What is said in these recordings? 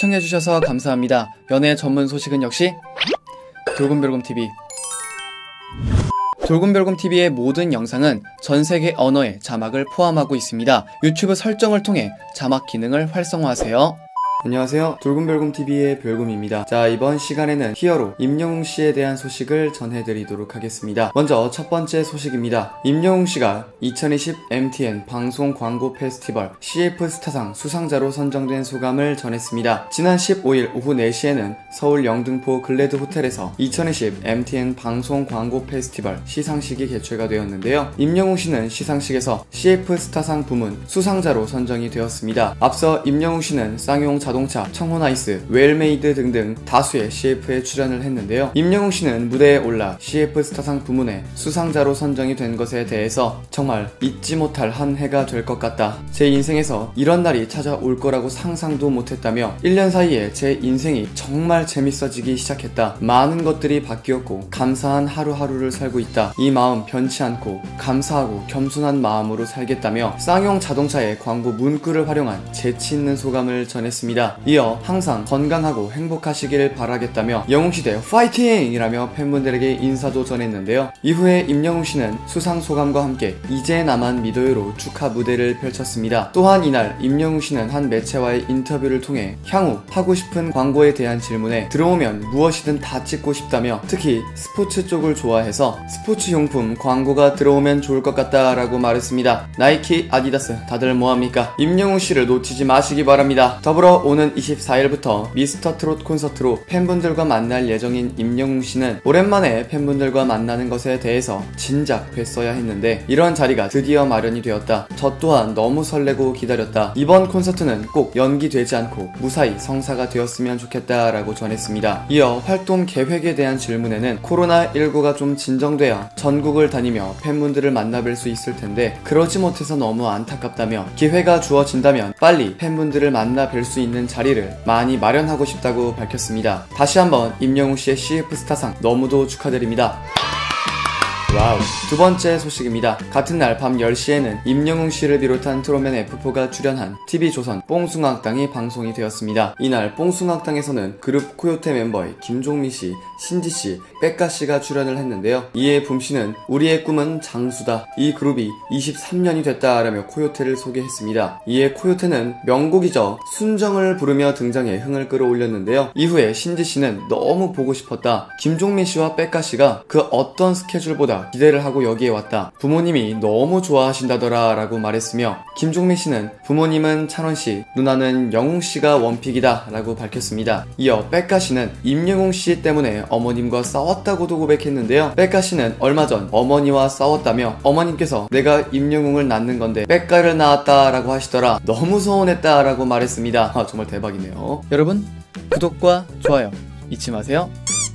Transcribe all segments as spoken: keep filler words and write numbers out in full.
시청해주셔서 감사합니다. 연애 전문 소식은 역시 돌곰별곰티비. 돌곰별곰티비의 모든 영상은 전세계 언어의 자막을 포함하고 있습니다. 유튜브 설정을 통해 자막 기능을 활성화하세요. 안녕하세요, 돌곰별곰티비의 별곰입니다. 자, 이번 시간에는 히어로 임영웅씨에 대한 소식을 전해드리도록 하겠습니다. 먼저 첫 번째 소식입니다. 임영웅씨가 이천이십 엠티엔 방송 광고 페스티벌 씨에프 스타상 수상자로 선정된 소감을 전했습니다. 지난 십오일 오후 네 시에는 서울 영등포 글래드 호텔에서 이천이십 엠티엔 방송 광고 페스티벌 시상식이 개최가 되었는데요. 임영웅씨는 시상식에서 씨에프 스타상 부문 수상자로 선정이 되었습니다. 앞서 임영웅씨는 쌍용 자동차, 청혼아이스, 웰메이드 등등 다수의 씨에프에 출연을 했는데요. 임영웅씨는 무대에 올라 씨에프 스타상 부문에 수상자로 선정이 된 것에 대해서 정말 잊지 못할 한 해가 될 것 같다. 제 인생에서 이런 날이 찾아올 거라고 상상도 못했다며 일 년 사이에 제 인생이 정말 재밌어지기 시작했다. 많은 것들이 바뀌었고 감사한 하루하루를 살고 있다. 이 마음 변치 않고 감사하고 겸손한 마음으로 살겠다며 쌍용 자동차의 광고 문구를 활용한 재치 있는 소감을 전했습니다. 이어 항상 건강하고 행복하시길 바라겠다며 영웅시대 파이팅! 이라며 팬분들에게 인사도 전했는데요. 이후에 임영웅씨는 수상 소감과 함께 이제 나만 믿어요로 축하 무대를 펼쳤습니다. 또한 이날 임영웅씨는 한 매체와의 인터뷰를 통해 향후 하고 싶은 광고에 대한 질문에 들어오면 무엇이든 다 찍고 싶다며 특히 스포츠 쪽을 좋아해서 스포츠 용품 광고가 들어오면 좋을 것 같다 라고 말했습니다. 나이키, 아디다스 다들 뭐합니까? 임영웅씨를 놓치지 마시기 바랍니다. 더불어 오는 이십사일부터 미스터 트롯 콘서트로 팬분들과 만날 예정인 임영웅씨는 오랜만에 팬분들과 만나는 것에 대해서 진작 뵀어야 했는데 이런 자리가 드디어 마련이 되었다. 저 또한 너무 설레고 기다렸다. 이번 콘서트는 꼭 연기되지 않고 무사히 성사가 되었으면 좋겠다 라고 전했습니다. 이어 활동 계획에 대한 질문에는 코로나 일구가 좀 진정돼야 전국을 다니며 팬분들을 만나뵐 수 있을 텐데 그러지 못해서 너무 안타깝다며 기회가 주어진다면 빨리 팬분들을 만나 뵐 수 있는 자리를 많이 마련하고 싶다고 밝혔습니다. 다시 한번 임영웅씨의 씨에프 스타상 너무도 축하드립니다. 와우. 두 번째 소식입니다. 같은 날 밤 열 시에는 임영웅씨를 비롯한 트롯맨 에프포가 출연한 티비조선 뽕숭아학당이 방송이 되었습니다. 이날 뽕숭아학당에서는 그룹 코요테 멤버의 김종민씨, 신지씨, 백가씨가 출연을 했는데요. 이에 붐씨는 우리의 꿈은 장수다. 이 그룹이 이십삼 년이 됐다라며 코요테를 소개했습니다. 이에 코요테는 명곡이죠. 순정을 부르며 등장해 흥을 끌어올렸는데요. 이후에 신지씨는 너무 보고 싶었다. 김종민씨와 백가씨가 그 어떤 스케줄보다 기대를 하고 여기에 왔다. 부모님이 너무 좋아하신다더라 라고 말했으며 김종민씨는 부모님은 찬원씨, 누나는 영웅씨가 원픽이다 라고 밝혔습니다. 이어 백가씨는 임영웅씨 때문에 어머님과 싸웠다고도 고백했는데요. 백가씨는 얼마 전 어머니와 싸웠다며 어머님께서 내가 임영웅을 낳는 건데 백가를 낳았다 라고 하시더라. 너무 서운했다 라고 말했습니다. 아, 정말 대박이네요. 여러분 구독과 좋아요 잊지 마세요.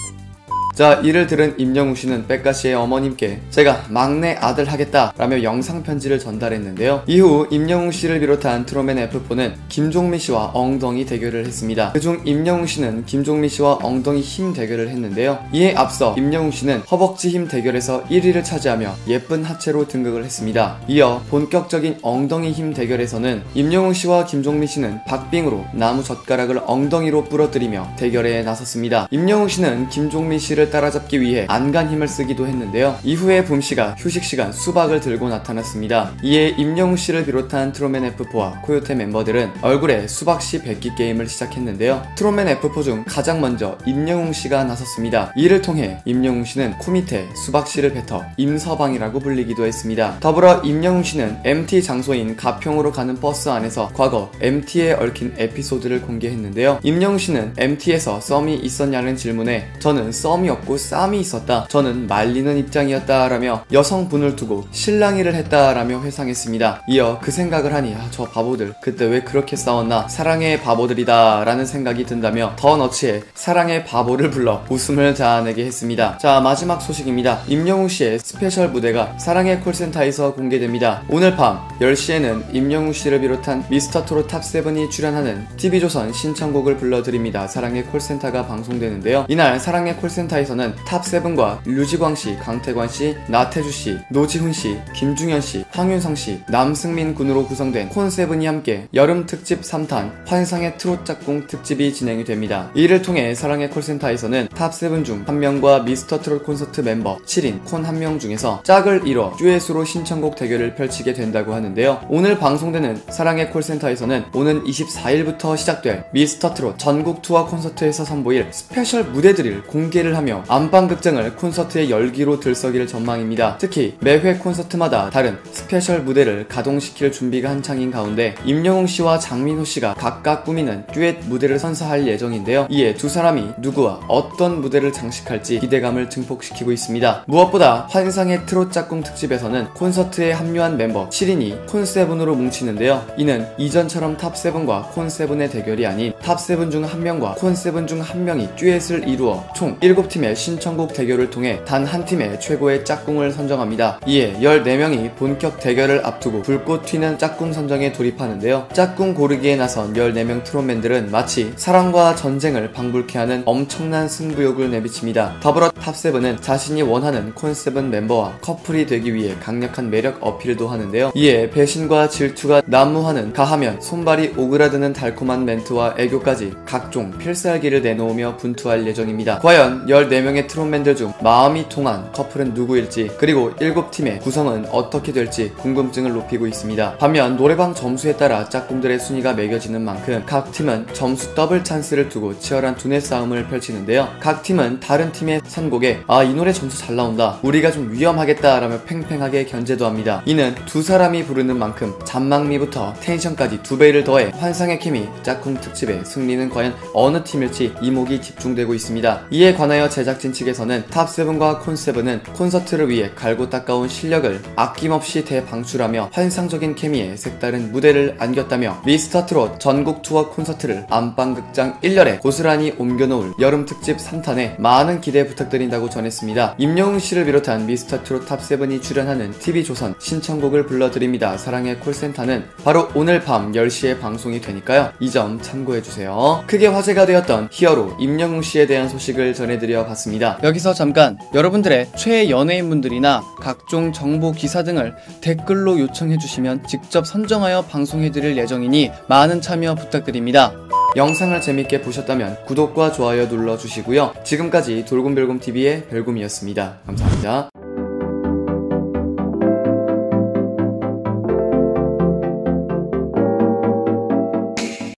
자, 이를 들은 임영웅씨는 백가씨의 어머님께 제가 막내 아들 하겠다 라며 영상 편지를 전달했는데요. 이후 임영웅씨를 비롯한 트롯맨 에프포는 김종민씨와 엉덩이 대결을 했습니다. 그중 임영웅씨는 김종민씨와 엉덩이 힘 대결을 했는데요. 이에 앞서 임영웅씨는 허벅지 힘 대결에서 일 위를 차지하며 예쁜 하체로 등극을 했습니다. 이어 본격적인 엉덩이 힘 대결에서는 임영웅씨와 김종민씨는 박빙으로 나무 젓가락을 엉덩이로 부러뜨리며 대결에 나섰습니다. 임영웅씨는 김종민씨를 따라잡기 위해 안간 힘을 쓰기도 했는데요. 이후에 붐씨가 휴식시간 수박을 들고 나타났습니다. 이에 임영웅씨를 비롯한 트롯맨 에프포와 코요테 멤버들은 얼굴에 수박씨 뱉기 게임을 시작했는데요. 트롯맨 에프포 중 가장 먼저 임영웅씨가 나섰습니다. 이를 통해 임영웅씨는 코 밑에 수박씨를 뱉어 임서방이라고 불리기도 했습니다. 더불어 임영웅씨는 엠티 장소인 가평으로 가는 버스 안에서 과거 엠티에 얽힌 에피소드를 공개했는데요. 임영웅씨는 엠티에서 썸이 있었냐는 질문에 저는 썸이 없고 쌈이 있었다. 저는 말리는 입장이었다 라며 여성분을 두고 실랑이를 했다 라며 회상했습니다. 이어 그 생각을 하니 아, 저 바보들 그때 왜 그렇게 싸웠나 사랑의 바보들이다 라는 생각이 든다며 더 너치해 사랑의 바보를 불러 웃음을 자아내게 했습니다. 자, 마지막 소식입니다. 임영웅씨의 스페셜 무대가 사랑의 콜센터에서 공개됩니다. 오늘 밤 열 시에는 임영웅씨를 비롯한 미스터 트롯 탑세븐이 출연하는 티비조선 신청곡을 불러드립니다. 사랑의 콜센터가 방송되는데요. 이날 사랑의 콜센터에서 콘서트에서는 탑세븐과 류지광씨, 강태관씨, 나태주씨, 노지훈씨, 김중현씨, 황윤성씨, 남승민 군으로 구성된 콘세븐이 함께 여름 특집 삼 탄 환상의 트롯 짝꿍 특집이 진행이 됩니다. 이를 통해 사랑의 콜센터에서는 탑세븐 중 한 명과 미스터 트롯 콘서트 멤버 칠 인 콘 한 명 중에서 짝을 이뤄 듀엣으로 신청곡 대결을 펼치게 된다고 하는데요. 오늘 방송되는 사랑의 콜센터에서는 오는 이십사 일부터 시작될 미스터 트롯 전국 투어 콘서트에서 선보일 스페셜 무대들을 공개를 하며 안방극장을 콘서트의 열기로 들썩일 전망입니다. 특히 매회 콘서트마다 다른 스페셜 무대를 가동시킬 준비가 한창인 가운데 임영웅씨와 장민호씨가 각각 꾸미는 듀엣 무대를 선사할 예정인데요. 이에 두 사람이 누구와 어떤 무대를 장식할지 기대감을 증폭시키고 있습니다. 무엇보다 환상의 트롯 짝꿍 특집에서는 콘서트에 합류한 멤버 칠 인이 콘세븐으로 뭉치는데요. 이는 이전처럼 탑세븐과 콘세븐의 대결이 아닌 탑세븐 중 한 명과 콘세븐 중 한 명이 듀엣을 이루어 총 일곱 팀의 신청곡 대결을 통해 단 한 팀의 최고의 짝꿍을 선정합니다. 이에 열네 명이 본격 대결을 앞두고 불꽃 튀는 짝꿍 선정에 돌입하는데요. 짝꿍 고르기에 나선 열네 명 트롯맨들은 마치 사랑과 전쟁을 방불케 하는 엄청난 승부욕을 내비칩니다. 더불어 탑세븐은 자신이 원하는 콘세븐 멤버와 커플이 되기 위해 강력한 매력 어필도 하는데요. 이에 배신과 질투가 난무하는 가하면 손발이 오그라드는 달콤한 멘트와 애교까지 각종 필살기를 내놓으며 분투할 예정입니다. 과연 열네 명의 트롯맨들 중 마음이 통한 커플은 누구일지, 그리고 일곱 팀의 구성은 어떻게 될지 궁금증을 높이고 있습니다. 반면 노래방 점수에 따라 짝꿍들의 순위가 매겨지는 만큼 각 팀은 점수 더블 찬스를 두고 치열한 두뇌 싸움을 펼치는데요. 각 팀은 다른 팀의 선곡에 아, 이 노래 점수 잘 나온다, 우리가 좀 위험하겠다 라며 팽팽하게 견제도 합니다. 이는 두 사람이 부르는 만큼 잔망미부터 텐션까지 두 배를 더해 환상의 케미 짝꿍 특집의 승리는 과연 어느 팀일지 이목이 집중되고 있습니다. 이에 관하여 제작진 측에서는 탑세븐과 콘세븐은 콘서트를 위해 갈고 닦아온 실력을 아낌없이 대방출하며 환상적인 케미에 색다른 무대를 안겼다며 미스터 트롯 전국 투어 콘서트를 안방극장 일 열에 고스란히 옮겨놓을 여름 특집 삼 탄에 많은 기대 부탁드린다고 전했습니다. 임영웅씨를 비롯한 미스터 트롯 탑세븐이 출연하는 티비조선 신청곡을 불러드립니다. 사랑의 콜센터는 바로 오늘 밤 열 시에 방송이 되니까요. 이 점 참고해주세요. 크게 화제가 되었던 히어로 임영웅씨에 대한 소식을 전해드려 봤습니다. 여기서 잠깐 여러분들의 최애 연예인분들이나 각종 정보 기사 등을 댓글로 요청해주시면 직접 선정하여 방송해드릴 예정이니 많은 참여 부탁드립니다. 영상을 재밌게 보셨다면 구독과 좋아요 눌러주시고요. 지금까지 돌곰별곰티비의 별곰이었습니다. 감사합니다.